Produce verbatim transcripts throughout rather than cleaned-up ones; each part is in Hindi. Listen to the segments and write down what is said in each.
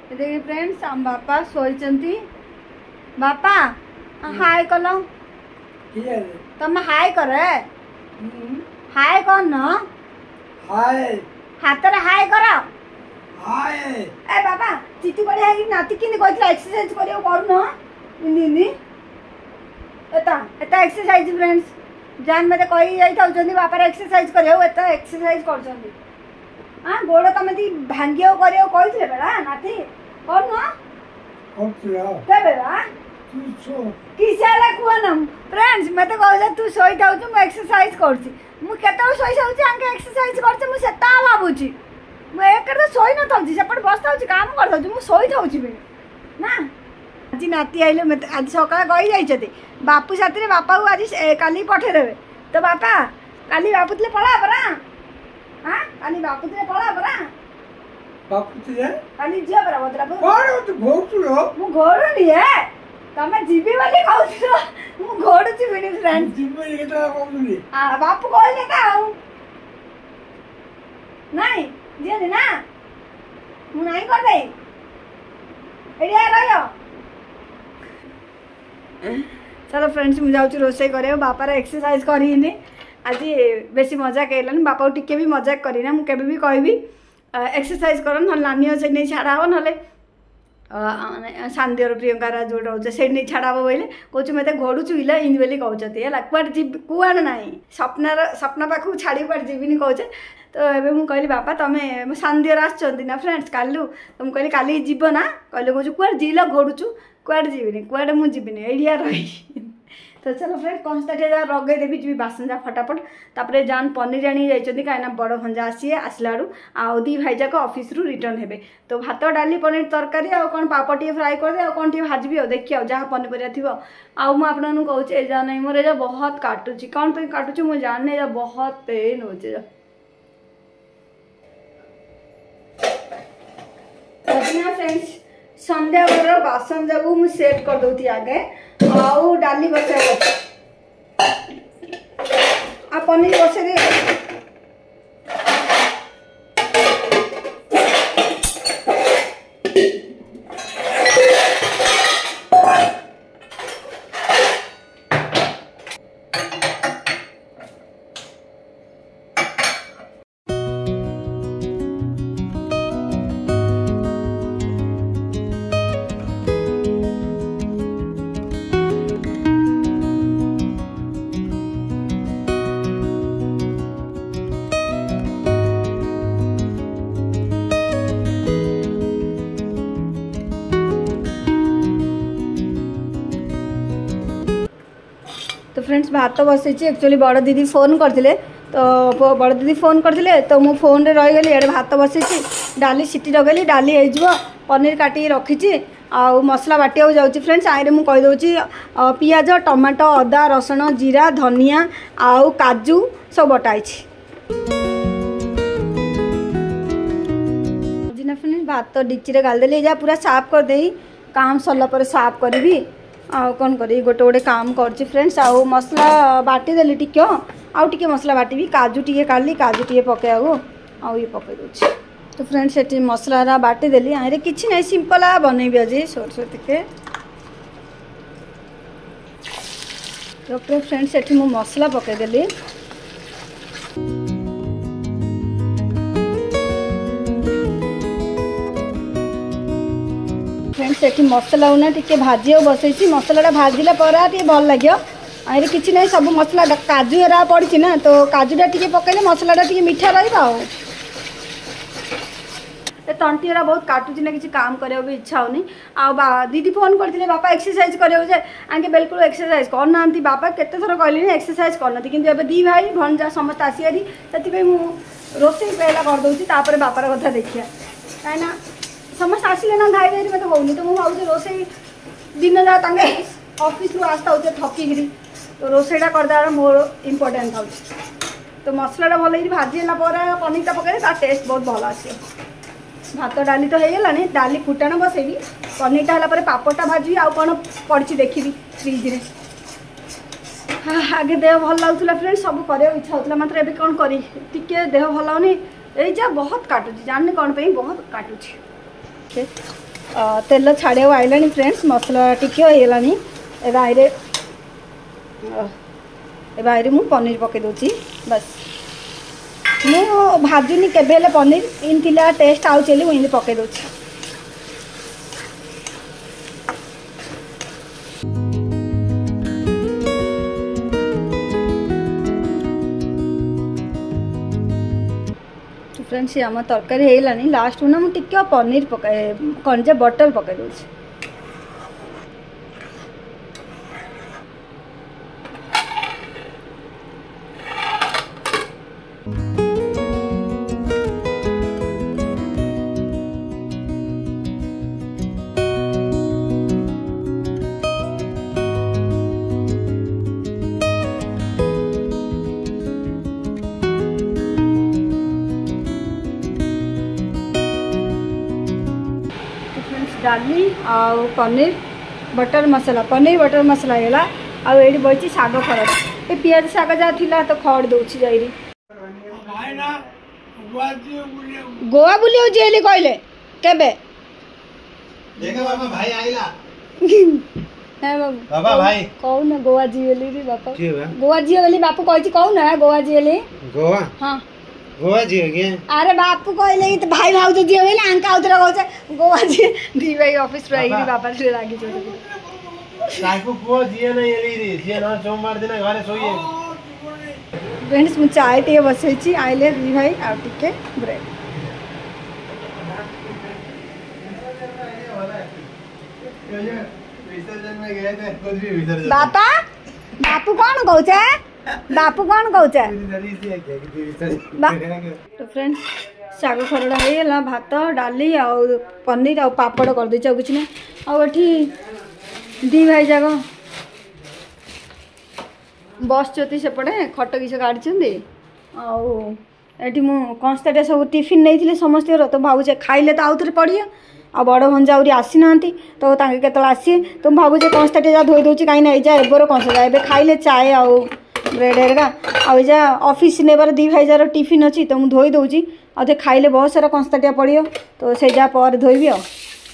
देखिए फ्रेंड्स हम बापा सोई बापा हाय कल तुम हाय कर हाय कर न हाय हाथ रे हाय कर हाय ए बाबा चिटी बढ़िया कि नाती किने कहथिला एक्सरसाइज करियो करू न इनी इनी एता एता एक्सरसाइज फ्रेंड्स जान मते कहि जाई थाउचंदी बापा रे एक्सरसाइज करियो एता एक्सरसाइज करचंदी हां गोड़ तमे ती भांगियो करियो कहिथिले बेला नाती कोन न ओके के बेला तू सो किसाला कोनम फ्रेंड्स मते कहजा तू सोई थाउछु म एक्सरसाइज करछि मु केतो सोई थाउछि आंके एक्सरसाइज करछि मु सेता भाबुछि मु एकर तो सोई न थाउछि सेपट बस थाउछि काम कर थाउछि मु सोई थाउछि बे ना आज नाती आइले मते आज सकाळ गई जाइछथि बापू साथी रे बापा को आज काली पठे देबे तो बापा काली बापूतले पळा परा हां काली बापूतले पळा परा बापू ते काली जिया परा बदरा कोन तू भोतु रो मु घोड़ निए तमे जीबी वाली कहउछो मु घोड़ छि बिनी फ्रेंड जीबी केटा कहउनी आ बापू कहले का आउ नहीं जे ना मु नहीं कर दे एडिया रहियो चलो फ्रेंड्स मु जाउछु रोसे करे बापा रे एक्सरसाइज करिनी आज बेसी मजाक केलन बापा टिके भी मजाक करिना मु केबे भी कहबी एक्सरसाइज करन न नानियो से नहीं छाड़ा हो नले सांदियर प्रियंका जो रोचे से नहीं छाड़ा बोले कौच मत घोड़ुचु इला इन बोली कहते है कुआड़ जी कुआड़ ना सपनार सपना पाखक छाड़ी कुआड़ जीविनी कहे तो ये मुझे कहली बापा तुम सांदियर आसना फ्रेंड्स कालू तुम कहली काली जीव ना कहले कौच कुआड़ जीला घोड़ुचु कुआड़ जीविनी कुआड़ मुझे जीविनी एडिया रही तो चलो फ्रेंड कंस्टाटे रगे देवी जी बासन जा फटाफट तापर जान पनीर आनी जाइए कहीं बड़ भंजा आसी आसला आउ दी भाई जाक ऑफिस रु रिटर्न हेबे तो भात डाली पनीर तरकारी आ कौन पापड़ टे फ्राए कर दे आ कौन टे भाजबी आ देखिए जहाँ पनीपरिया थी आउ मुझे कहूँ एजा नहीं मोर एजा बहुत काटुची कौन पे काटुची मुझे जानने एजा बहुत पेन हो फ्रेंड्स संध्या बेल बासन जाक मुझे सेट कर दूती आगे आउ डाली बसा आ पनीर बसा दे तो फ्रेंड्स भात बसई एक्चुअली बड़ दीदी फोन करते तो बड़ दीदी फोन करते तो मु फोन रे रहीगली एडे भात बसई डाली सीटी लगेली डाली हो पनीर काटी रखी आउ मसला बाटी जाऊँगी फ्रेंड्स आईरे मुझे कहीदे पियाज टमाटो अदा रसुण जीरा धनिया आउ काजू सब बटाई फ्रेंड्स भात डिची गालदेली जा पूरा साफ करदे काम सरला साफ करी आउ कौन करी गोटे गोटे काम कर फ्रेंड्स आउ मसला बाटी देली टिके आउ टिके मसला बाटी काजू टिके काली काजू टिके पके आउ ये पके दूसरी तो फ्रेंड्स ये मसला बाटी देली आरे किसी नहीं सिंपल आ बनैबी आज सोरस टिके तो फ्रेंड्स ये मु मसला पके देली फ्रेंड्स ये मसला उना टिके भाजी बसई मसला भाजिला पर भल लगे आरे किसी नहीं सब मसला काजू एरा पड़ी ना तो काजूटा टिके पकड़े मसलाटा टिके मीठा रहा तंटी एरा बहुत काटुची ना किसी काम करिया भी इच्छा होनी आ दीदी फोन करते बापा एक्सरसाइज करिया आगे बिल्कुल एक्सरसाइज करना बापा केते थर कहले एक्सरसाइज करना किंतु एबे दी भाई भंजा समस्त आसी से रोसे पहला करदे तापर बापार कथा देखिया कहीं समस्त आसिले ना घाई घाई मतलब होनी तो मुझे भावी रोसे दिन जा ऑफिस रु आसता हो थकिकी तो रोसेटा करदेवार मोर इम्पोर्टेंट था तो मसलाटा भल भाजीला पनीरटा पकड़े तार टेस्ट बहुत भल आस भात डाली तो होगा डाली फुटाण बसैबी पनीरटा है पापड़टा भाजी आउ कौन पड़ी देखी फ्रिज रे आगे देह भल लगुला फ्रेंड सब कर इच्छा होता मात्र एवं कौन करी देह भल होनी जा बहुत काटुची जाननी कौन पे बहुत काटुची तेल छाड़िया आइलानी फ्रेंड्स मसला टिके होगलानी एवं आईरे एवं आईरे मु पनीर पकई दूची बस मु भाजुनी केबे पनीर इन थिला टेस्ट आउच मुझे पकई दूची फ्रेंड्स आम तरकारी होगलानी लास्ट ना मुझे टिके पनीर पकाए कौन जे बटर पकई दूची डाली आउ पनीर बटर मसला पनीर बटर मसला है आउ ये बची साग खरड़ ये पियाज साग जहाँ थी तो खड़ दूसरी जाइरी गोवा बुले जेली कहले केबे भाई आइला है बाबू बाबा भाई कहू ना गोवा जीएली रे बापा गोवा जीएली बापू कहछि कहू ना गोवा जीएली गोवा हां गोवा जी हो गया अरे बापू कहले तो भाई भाउज जी होइले अंका उतरा कहछ गोवा जी दी भाई ऑफिस रे आइरी बापा से लागी छ साइको को जी ना एली रे जे ना सोमवार दिन घरे सोइए फ्रेंड्स मु चाय टे बसै छी आइले दी भाई आ टिके ब्रेड विसर्जन में गए थे कुछ भी विसर्जन बापा बापू कौन कहछ बापू कौन कहछ तो फ्रेंड्स साग खरड़ा होगा भात डाली आउ पनीर आउ पापड़ कर दे कुछ ना आठी दी भाई जाक बस चती सेपटे खट किस काढ़ी आठी मु कंस्ताटा सब टिफिन नहीं समस्त तो भावुचे खाइले तो आउ थे पड़िया आ बड़ भंजा आहरी आसी ना तो केत आसी तो भावुचे कंस्ताटे जा धोई दूसरी कहीं ना एबर कंसा ए खाइले चाय आउ ब्रेड हेरका आ जा ऑफिस नेबार दी भाई जार टिफिन अच्छी तो मुझे धोई दूची आते खाइले बहुत सारा कंस्ताटिया पड़ो तो से जा पर धोबी आ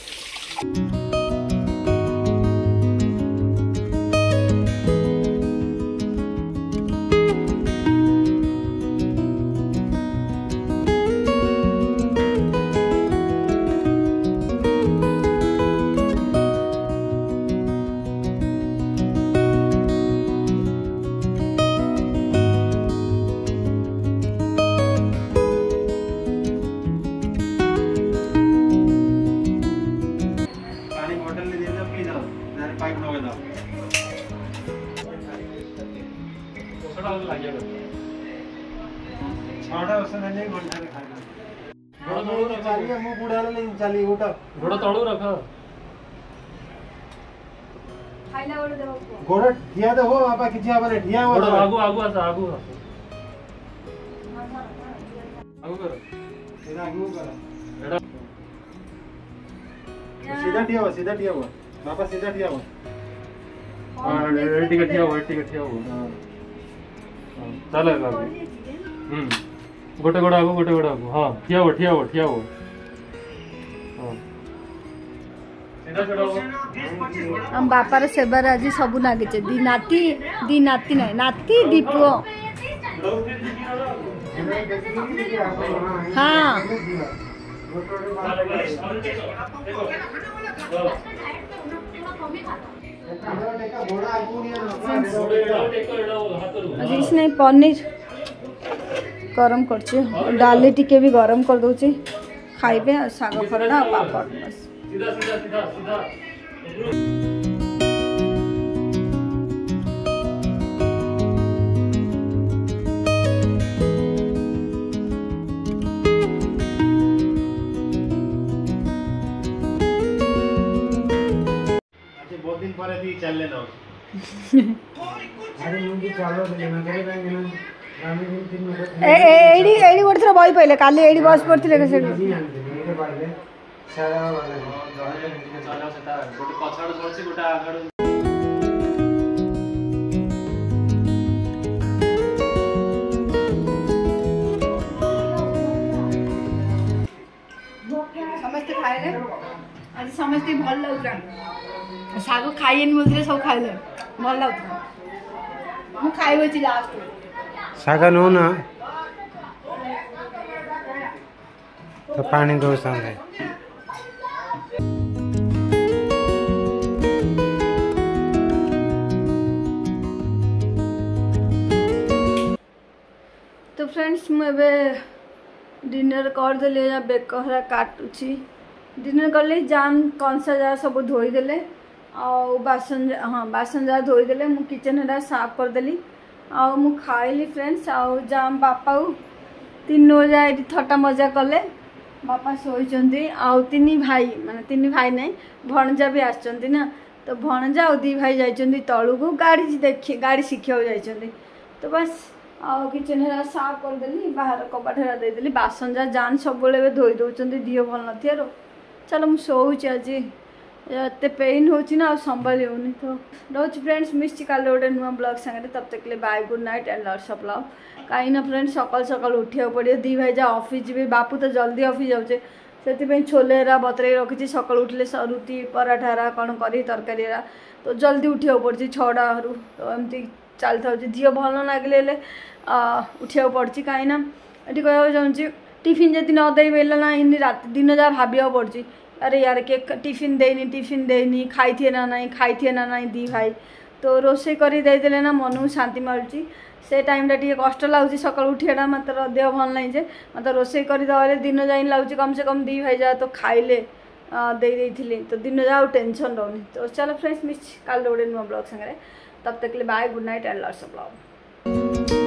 गोड़ ठिया तो हो बापा किछि आबे ठिया हो आगु आगु आसा आगु आगु कर सीधा आगु कर सीधा ठिया हो सीधा ठिया हो बापा सीधा ठिया हो हां एटी के ठिया हो एटी के ठिया हो हां चले बाबू हम गोटे गोड़ आगु गोटे गोड़ आगु हां ठिया हो ठिया हो ठिया हो हां हम बापार सेबार आज सब लगे दी नाती दी नाती ना नाती दी पुओ हाँ नहीं पनीर गरम कर डाली टिके भी गरम कर दूची खाइबे साग खरड़ा पापड़ बस सीधा सीधा सीधा सीधा बहुत दिन पर भी चल लेना अरे मुझे चलो लेना करे ना ए एडी एडी गोटे थोड़ा बही पहिले काली एडी बस पड़थिले के से सारा वाला चला सेटा गोटे पछाड़ सोची गोटे आगड़ समस्त खाइले आज समस्ते भल लगुला साग खाइएनि बोलते सब खाइले भल लगुला मु खाइबो छि लास्ट साग नो ना तो पानी दो संगे तो फ्रेंड्स मुझे डिनर करदे या बेकहरा काटुची डिनर कले जान कंसा जा सब धोईदे आउ बासन हाँ बासन जा धोईदे मु किचन हेरा साफ करदेली आउ मु खाइली फ्रेंड्स आउ जाम बापा तीन जा ये थट्टा मजा कले बापा शोचंती आउ तीन भाई माने तीन भाई नहीं भणजा भी आसचंती ना तो भणजा और दी भाई जाइचंती तळु को गाड़ी देखी गाड़ी शिखिया जाइचंती तो बस आउ किचन हेरा साफ करदेली बाहर कबाट हेरा देदेली बासन जा जान सब धोई दौरान दिह भल न चलो मुझे शोचे आज एत पेन हो संभाली होनी तो रोज फ्रेंड्स मिस काले गोटे नुआ ब्लॉग सांगे तब तक ले bye good night and lots of love कहीं फ्रेंड्स सकाल सकाल उठा पड़े दी भाई जा ऑफिस जी बापू तो जल्दी ऑफिस जाऊे से छोले बतरे रखी सकाल उठले रुटी पराठा कौन कर तरकारी तो जल्दी उठा पड़ी छटा तो एमती चलता हो दिह भल लगे उठा पड़ी कहीं ये कह चाहूँगी टिफिन जब नदे बेला ना इन रात दिन जा भाविया पड़ी अरे यार के टिफिन देनी टिफिन देनी खाई थे ना नहीं खाई थे ना नहीं दी भाई तो रोसे कर देदेले ना मन को शांति मिलूँ से टाइम टे कष्ट लगुच सका उठा मतलब देह भल नहीं जे मतलब रोसे करदे दिन जा लगुच कम से कम दी भाई जा तो खाइले दे तो दिन जा टेंशन रोनी तो चलो फ्रेंड्स मिस काल गोटे नुआ ब्लॉग सांगे तब तक ले bye good night and lots of love.